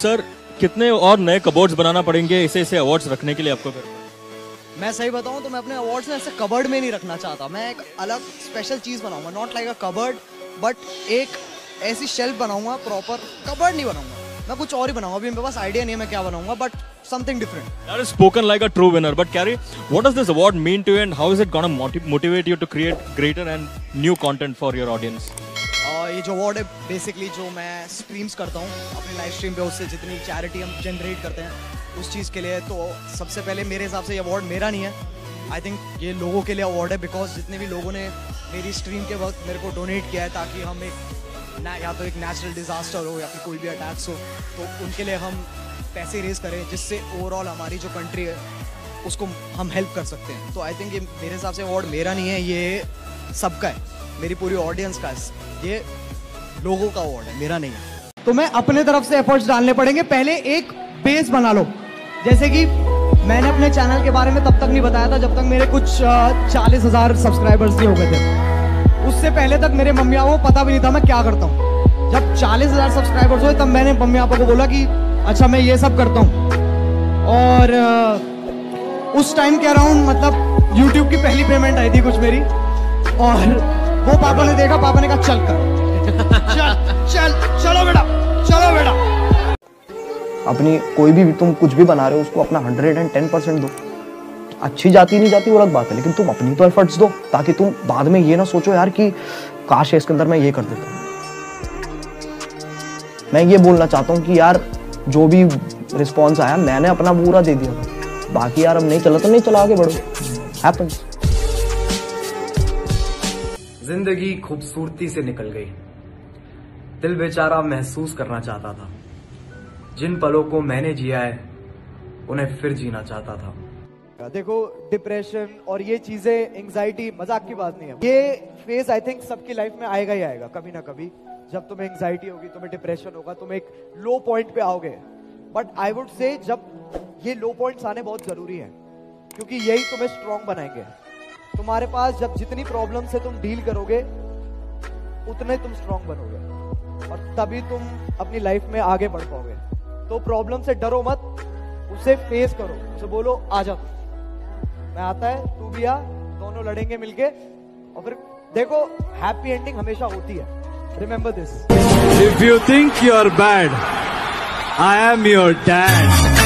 Sir कितने और नए कबोर्ड्स बनाना पड़ेंगे इसे अवार्ड्स रखने के लिए आपको? मैं सही बताऊं तो मैं अपने अवार्ड्स में ऐसे कबर्ड में नहीं रखना चाहता। मैं एक अलग स्पेशल चीज बनाऊंगा, not like a cupboard, but एक ऐसी शेल्फ बनाऊंगा, प्रॉपर कबर्ड नहीं बनाऊंगा। मैं कुछ और ही बनाऊंगा। अभी मेरे पास आइडिया नहीं है मैं क्या बनाऊंगा, but something different. That is spoken like a true winner. But Carrie, what does this award mean to you, and how is it gonna motivate you to create greater and new content for your audience? ये जो award है basically जो मैं streams करता हूँ अपनी live stream पे, उससे जितनी चैरिटी हम जनरेट करते हैं उस चीज़ के लिए। तो सबसे पहले मेरे हिसाब से ये अवार्ड मेरा नहीं है, आई थिंक ये लोगों के लिए अवार्ड है, बिकॉज जितने भी लोगों ने मेरी स्ट्रीम के वक्त मेरे को डोनेट किया है ताकि हम या तो एक नेचुरल डिजास्टर हो या फिर कोई भी अटैक्स हो तो उनके लिए हम पैसे रेज करें, जिससे ओवरऑल हमारी जो कंट्री है उसको हम हेल्प कर सकते हैं। तो आई थिंक ये मेरे हिसाब से अवार्ड मेरा नहीं है, ये सबका है, मेरी पूरी ऑडियंस का है, ये लोगों का अवार्ड है, मेरा नहीं है। तो मैं अपने तरफ से एफर्ट्स डालने पड़ेंगे। पहले एक बेस बना लो, जैसे कि मैंने अपने चैनल के बारे में तब तक नहीं बताया था जब तक मेरे कुछ 40,000 सब्सक्राइबर्स नहीं हो गए थे। उससे पहले तक मेरे मम्मी पापा को पता भी नहीं था मैं क्या करता हूँ। जब 40,000 सब्सक्राइबर्स हुए तब मैंने मम्मी पापा को बोला कि अच्छा मैं ये सब करता हूँ। और उस टाइम के अराउंड मतलब YouTube की पहली पेमेंट आई थी कुछ मेरी, और वो पापा ने देखा, पापा ने कहा चल कर चलो बेटा, चलो बेटा। अपनी कोई भी तुम कुछ भी बना रहे हो उसको अपना 110% दो। अच्छी जाती नहीं जाती वो अलग बात है, लेकिन तुम अपनी तो एफर्ट्स दो ताकि तुम बाद में ये ना सोचो यार कि काश इसके अंदर मैं ये कर देता हूँ। मैं ये बोलना चाहता हूँ कि यार जो भी रिस्पॉन्स आया मैंने अपना पूरा दे दिया था, बाकी यार अब नहीं चला तो नहीं चला, आगे बढ़ो, हैपेंस। जिंदगी खूबसूरती से निकल गई, दिल बेचारा महसूस करना चाहता था, जिन पलों को मैंने जिया है उन्हें फिर जीना चाहता था। देखो डिप्रेशन और ये चीजें, एंजाइटी मजाक की बात नहीं है। ये फेज आई थिंक सबकी लाइफ में आएगा ही आएगा कभी ना कभी। जब तुम्हें एंजाइटी होगी, तुम्हें डिप्रेशन होगा, तुम एक लो पॉइंट पे आओगे। बट आई वुड से जब ये लो पॉइंट्स आने बहुत जरूरी है, क्योंकि यही तुम्हें स्ट्रांग बनाएंगे। तुम्हारे पास जब जितनी प्रॉब्लम से तुम डील करोगे उतने तुम स्ट्रांग बनोगे और तभी तुम अपनी लाइफ में आगे बढ़ पाओगे। तो प्रॉब्लम से डरो मत, उसे फेस करो, उसे बोलो आ जा, मैं आता है तू भी आ, दोनों लड़ेंगे मिलके। और फिर देखो हैप्पी एंडिंग हमेशा होती है। Remember this. If you think you're bad, I am your dad.